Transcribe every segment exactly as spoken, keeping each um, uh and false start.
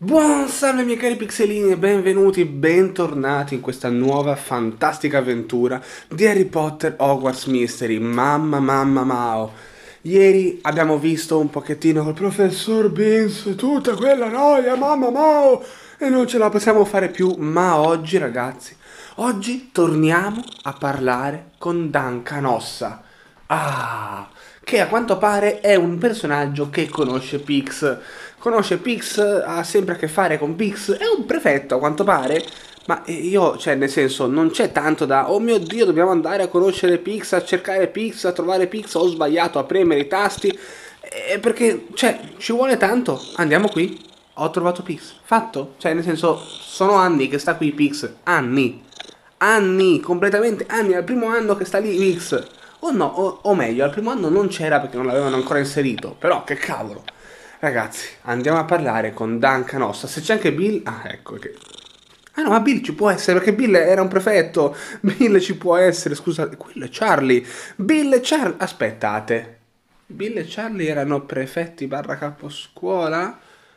Buon salve miei cari pixelini e benvenuti, bentornati in questa nuova fantastica avventura di Harry Potter Hogwarts Mystery. Mamma mamma mao. Ieri abbiamo visto un pochettino col professor Binns, tutta quella noia, mamma mao, e non ce la possiamo fare più, ma oggi ragazzi, oggi torniamo a parlare con Duncan Ossa. Ah, che a quanto pare è un personaggio che conosce Pix. Conosce Pix, ha sempre a che fare con Pix, è un prefetto a quanto pare. Ma io, cioè, nel senso, non c'è tanto da, oh mio Dio, dobbiamo andare a conoscere Pix, a cercare Pix, a trovare Pix, ho sbagliato a premere i tasti. Eh, perché, cioè, ci vuole tanto. Andiamo qui, ho trovato Pix, fatto. Cioè, nel senso, sono anni che sta qui Pix, anni. Anni, completamente anni, è il primo anno che sta lì Pix. O no, o, o meglio, al primo anno non c'era perché non l'avevano ancora inserito. Però, che cavolo. Ragazzi, andiamo a parlare con Duncan Ossa. Se c'è anche Bill... Ah, ecco che... Ah no, ma Bill ci può essere, perché Bill era un prefetto. Bill ci può essere, scusate. Quello è Charlie. Bill e Charlie... Aspettate. Bill e Charlie erano prefetti barra caposcuola?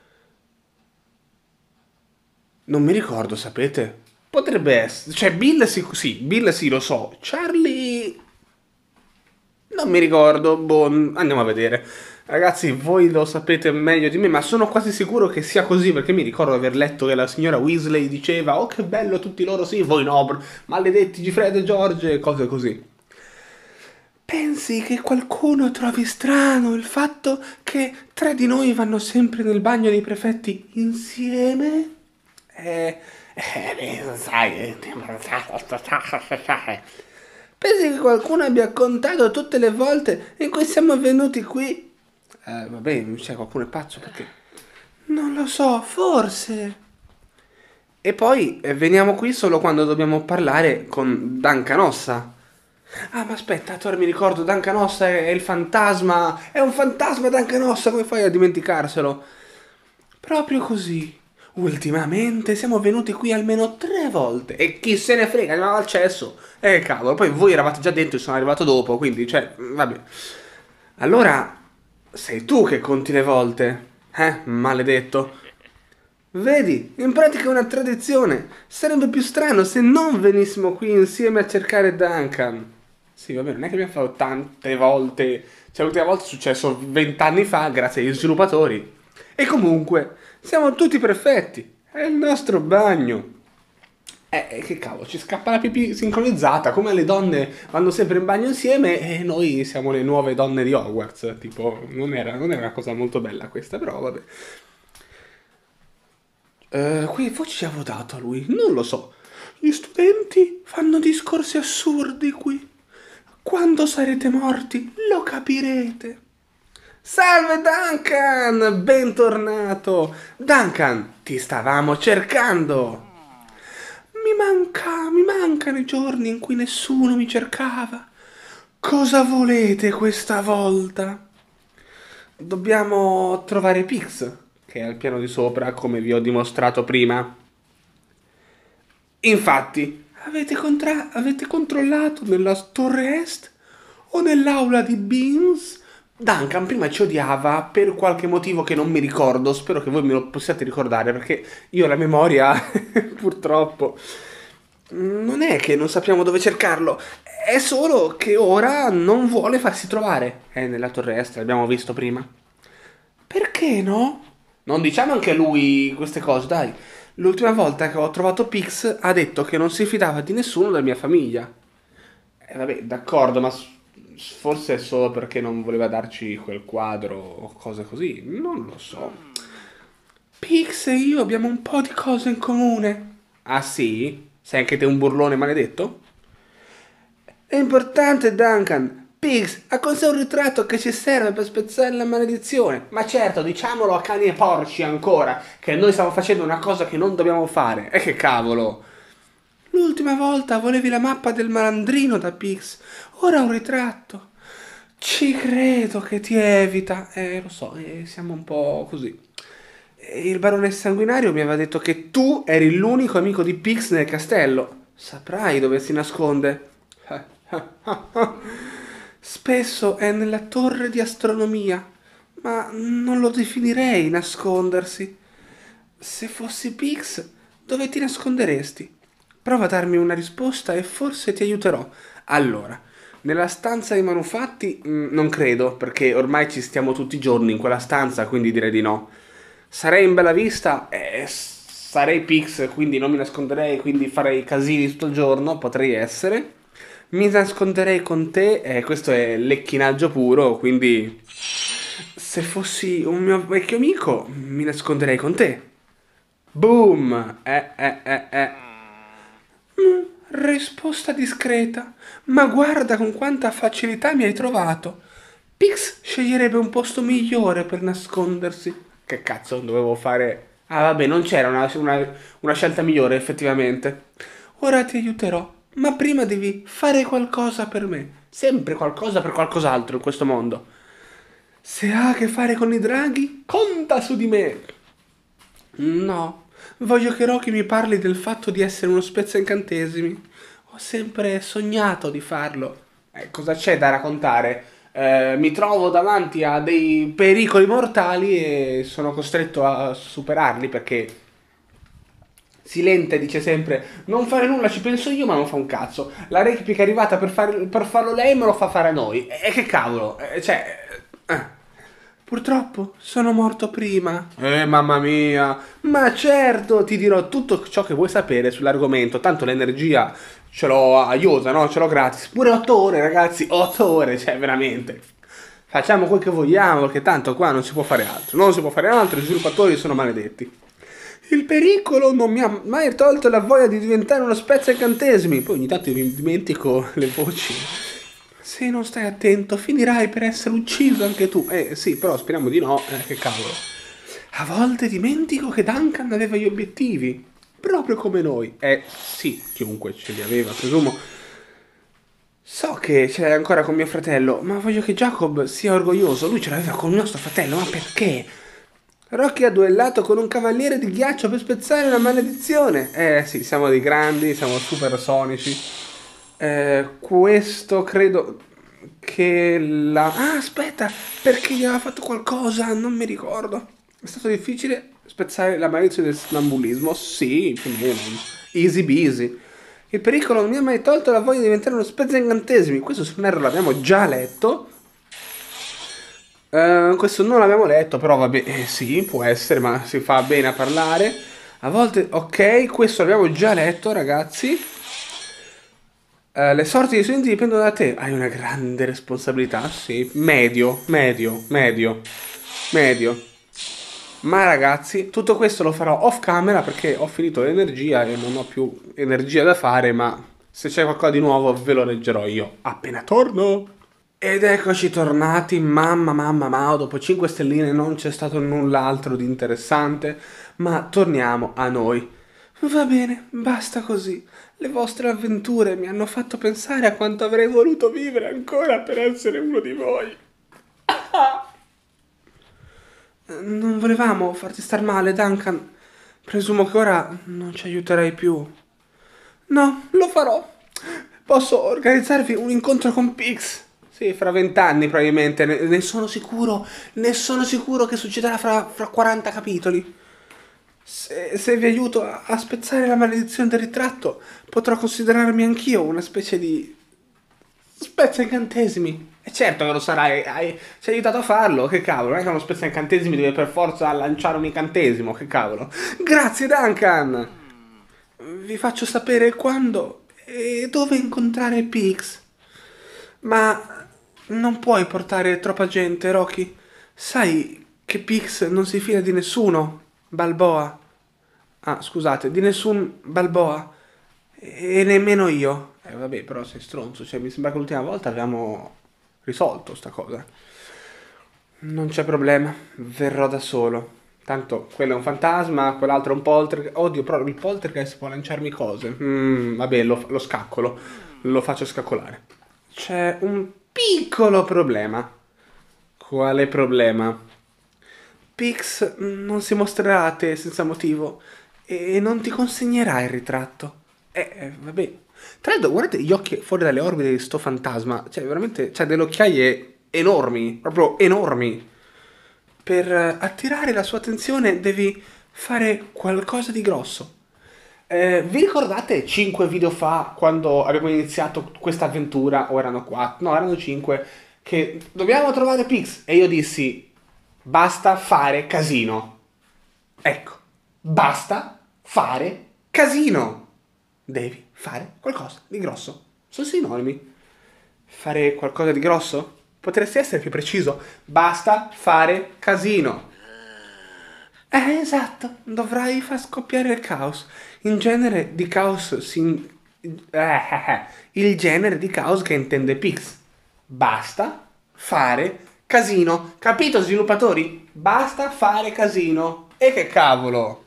Non mi ricordo, sapete? Potrebbe essere... Cioè, Bill sì, sì, Bill sì, lo so. Charlie... Non mi ricordo, boh, andiamo a vedere. Ragazzi, voi lo sapete meglio di me, ma sono quasi sicuro che sia così, perché mi ricordo di aver letto che la signora Weasley diceva "Oh, che bello, tutti loro sì, voi no, br- maledetti Gifred e George", e cose così. Pensi che qualcuno trovi strano il fatto che tre di noi vanno sempre nel bagno dei prefetti insieme? Eh, eh, sai, pensi che qualcuno abbia contato tutte le volte in cui siamo venuti qui? Eh, vabbè, cioè, qualcuno è pazzo perché... Non lo so, forse. E poi eh, veniamo qui solo quando dobbiamo parlare con Duncan Ossa. Ah, ma aspetta, ora mi ricordo, Duncan Ossa è, è il fantasma. È un fantasma Duncan Ossa, come fai a dimenticarselo? Proprio così. Ultimamente siamo venuti qui almeno tre volte. E chi se ne frega, andiamo al cesso. Eh, cavolo, poi voi eravate già dentro e sono arrivato dopo, quindi, cioè, vabbè. Allora, sei tu che conti le volte, eh, maledetto. Vedi, in pratica è una tradizione. Sarebbe più strano se non venissimo qui insieme a cercare Duncan. Sì, va bene, non è che abbiamo fatto tante volte. Cioè, l'ultima volta è successo vent'anni fa, grazie agli sviluppatori. E comunque, siamo tutti perfetti. È il nostro bagno. Eh, eh, che cavolo, ci scappa la pipì sincronizzata, come le donne vanno sempre in bagno insieme e noi siamo le nuove donne di Hogwarts. Tipo, non era, non era una cosa molto bella questa, però vabbè. Eh, qui forse ci ha votato a lui, non lo so. Gli studenti fanno discorsi assurdi qui. Quando sarete morti lo capirete. Salve Duncan, bentornato. Duncan, ti stavamo cercando. Mi manca, mi mancano i giorni in cui nessuno mi cercava. Cosa volete questa volta? Dobbiamo trovare Pix, che è al piano di sopra, come vi ho dimostrato prima. Infatti, avete, contra- avete controllato nella torre est o nell'aula di Beans? Duncan prima ci odiava per qualche motivo che non mi ricordo, spero che voi me lo possiate ricordare perché io la memoria, purtroppo, non è che non sappiamo dove cercarlo, è solo che ora non vuole farsi trovare. È nella torre est, l'abbiamo visto prima. Perché no? Non diciamo anche a lui queste cose, dai. L'ultima volta che ho trovato Pix ha detto che non si fidava di nessuno della mia famiglia. E vabbè, d'accordo, ma s- forse è solo perché non voleva darci quel quadro o cose così. Non lo so. Pix e io abbiamo un po' di cose in comune. Ah sì? Sei anche te un burlone maledetto? È importante, Duncan. Pigs ha con sé un ritratto che ci serve per spezzare la maledizione. Ma certo, diciamolo a cani e porci ancora, che noi stiamo facendo una cosa che non dobbiamo fare. E che cavolo. L'ultima volta volevi la mappa del malandrino da Pigs, ora un ritratto. Ci credo che ti evita. Eh, lo so, eh, siamo un po' così. E il barone sanguinario mi aveva detto che tu eri l'unico amico di Pix nel castello. Saprai dove si nasconde. Spesso è nella torre di astronomia, ma non lo definirei nascondersi. Se fossi Pix, dove ti nasconderesti? Prova a darmi una risposta e forse ti aiuterò. Allora, nella stanza dei manufatti, mm, non credo, perché ormai ci stiamo tutti i giorni in quella stanza, quindi direi di no. Sarei in bella vista, eh, sarei Pix, quindi non mi nasconderei, quindi farei casini tutto il giorno, potrei essere. Mi nasconderei con te, eh, questo è lecchinaggio puro, quindi se fossi un mio vecchio amico, mi nasconderei con te. Boom! Eh, eh, eh, eh. Mm, risposta discreta. Ma guarda con quanta facilità mi hai trovato. Pix sceglierebbe un posto migliore per nascondersi. Che cazzo dovevo fare? Ah, vabbè, non c'era una, una- una scelta migliore, effettivamente. Ora ti aiuterò, ma prima devi fare qualcosa per me. Sempre qualcosa per qualcos'altro in questo mondo. Se ha a che fare con i draghi, conta su di me. No, voglio che Rocky mi parli del fatto di essere uno spezza-incantesimi. Ho sempre sognato di farlo. Eh, cosa c'è da raccontare? Eh, mi trovo davanti a dei pericoli mortali e sono costretto a superarli perché Silente dice sempre non fare nulla, ci penso io, ma non fa un cazzo. La replica è arrivata per, far- per farlo lei, me lo fa fare a noi. E che cavolo? Eh, cioè... eh. Purtroppo sono morto prima. Eh, mamma mia. Ma certo, ti dirò tutto ciò che vuoi sapere sull'argomento. Tanto l'energia ce l'ho a Iosa, no? Ce l'ho gratis. Pure otto ore, ragazzi. otto ore, cioè, veramente. Facciamo quel che vogliamo, perché tanto qua non si può fare altro. Non si può fare altro, i sviluppatori sono maledetti. Il pericolo non mi ha mai tolto la voglia di diventare uno spezza-incantesimi. Poi ogni tanto mi dimentico le voci. Se non stai attento, finirai per essere ucciso anche tu. Eh sì, però speriamo di no. Eh, che cavolo. A volte dimentico che Duncan aveva gli obiettivi. Proprio come noi. Eh sì, chiunque ce li aveva, presumo. So che ce l'hai ancora con mio fratello, ma voglio che Jacob sia orgoglioso. Lui ce l'aveva con il nostro fratello, ma perché? Rocky ha duellato con un cavaliere di ghiaccio per spezzare la maledizione. Eh sì, siamo dei grandi, siamo supersonici. Eh, questo credo che la... Ah, aspetta, perché gli aveva fatto qualcosa? Non mi ricordo. È stato difficile spezzare la maledizione del sonambulismo? Sì, più o meno. Easy busy. Il pericolo non mi ha mai tolto la voglia di diventare uno spezza-incantesimi. Questo se non erro l'abbiamo già letto. Eh, questo non l'abbiamo letto, però vabbè, eh, sì, può essere, ma si fa bene a parlare. A volte, ok, questo l'abbiamo già letto, ragazzi. Eh, le sorti dei studenti dipendono da te. Hai una grande responsabilità, sì. Medio, medio, medio, medio. Ma ragazzi, tutto questo lo farò off camera perché ho finito l'energia e non ho più energia da fare, ma se c'è qualcosa di nuovo ve lo leggerò io appena torno. Ed eccoci tornati, mamma mamma mamma, dopo cinque stelline non c'è stato null'altro di interessante, ma torniamo a noi. Va bene, basta così. Le vostre avventure mi hanno fatto pensare a quanto avrei voluto vivere ancora per essere uno di voi. Non volevamo farti star male, Duncan. Presumo che ora non ci aiuterai più. No, lo farò. Posso organizzarvi un incontro con Pix. Sì, fra vent'anni probabilmente, ne, ne sono sicuro, ne sono sicuro che succederà fra, fra quaranta capitoli. Se, se vi aiuto a, a spezzare la maledizione del ritratto, potrò considerarmi anch'io una specie di spezza incantesimi. E certo che lo sarai, hai, ci hai aiutato a farlo, che cavolo, non è che uno spezza incantesimi deve per forza lanciare un incantesimo, che cavolo. Grazie Duncan! Vi faccio sapere quando e dove incontrare Pix. Ma non puoi portare troppa gente, Rocky. Sai che Pix non si fida di nessuno, Balboa. Ah, scusate, di nessun Balboa. E nemmeno io. Eh, vabbè, però sei stronzo. Cioè, mi sembra che l'ultima volta avevamo risolto sta cosa. Non c'è problema, verrò da solo. Tanto quello è un fantasma, quell'altro è un poltergeist. Oddio, però il poltergeist può lanciarmi cose. Mm, vabbè, lo, lo scaccolo. Lo faccio scaccolare. C'è un piccolo problema. Quale problema? Pix non si mostrerà a te senza motivo e non ti consegnerà il ritratto. Eh, eh, vabbè. Tra l'altro, guardate gli occhi fuori dalle orbite di sto fantasma. Cioè, veramente, c'ha delle occhiaie enormi, proprio enormi. Per eh, attirare la sua attenzione devi fare qualcosa di grosso. Eh, vi ricordate cinque video fa, quando abbiamo iniziato questa avventura, o erano quattro, no, erano cinque, che dobbiamo trovare Pix, e io dissi, basta fare casino. Ecco, basta fare casino. Devi fare qualcosa di grosso. Sono sinonimi. Fare qualcosa di grosso? Potresti essere più preciso. Basta fare casino. Eh, esatto, dovrai far scoppiare il caos. In genere di caos si... eh, eh, il genere di caos che intende Pix. Basta fare casino. Capito, sviluppatori? Basta fare casino. E che cavolo?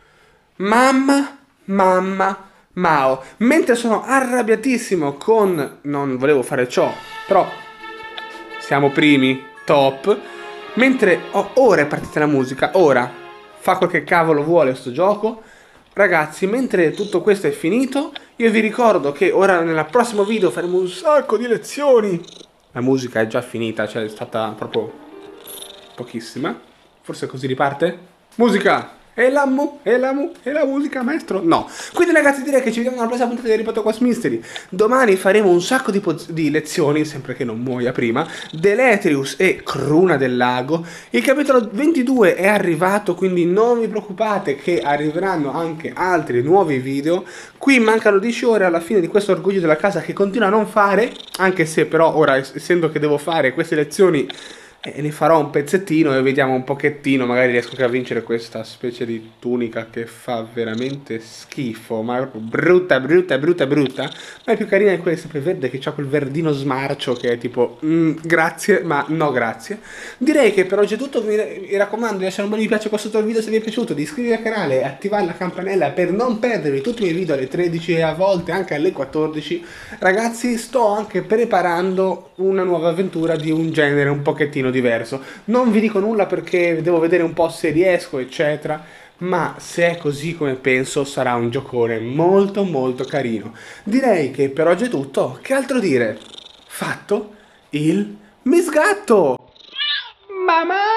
Mamma, mamma, Mao. Mentre sono arrabbiatissimo con... Non volevo fare ciò, però siamo primi, top. Mentre oh, ora è partita la musica, ora fa quel che cavolo vuole sto gioco. Ragazzi, mentre tutto questo è finito, io vi ricordo che ora nel prossimo video faremo un sacco di lezioni. La musica è già finita, cioè è stata proprio pochissima. Forse così riparte? Musica! E la mu, e la mu, e la musica, maestro? No. Quindi ragazzi, direi che ci vediamo nella prossima puntata di Harry Potter Quest Mystery. Domani faremo un sacco di, di lezioni, sempre che non muoia prima. Deletrius e Cruna del Lago. Il capitolo ventidue è arrivato, quindi non vi preoccupate che arriveranno anche altri nuovi video. Qui mancano dieci ore alla fine di questo orgoglio della casa che continuo a non fare, anche se però ora, essendo che devo fare queste lezioni, e ne farò un pezzettino e vediamo un pochettino, magari riesco anche a vincere questa specie di tunica che fa veramente schifo, ma è proprio brutta, brutta, brutta, brutta. Ma è più carina di quella sempre verde, che ha quel verdino smarcio che è tipo, mm, grazie, ma no grazie. Direi che per oggi è tutto, mi, mi raccomando di lasciare un bel mi piace qua sotto il video se vi è piaciuto, di iscrivervi al canale e attivare la campanella per non perdervi tutti i miei video alle tredici e a volte anche alle quattordici. Ragazzi, sto anche preparando una nuova avventura di un genere un pochettino diverso. Non vi dico nulla perché devo vedere un po' se riesco, eccetera, ma se è così come penso sarà un giocone molto molto carino. Direi che per oggi è tutto. Che altro dire? Fatto il misgatto! Mamma!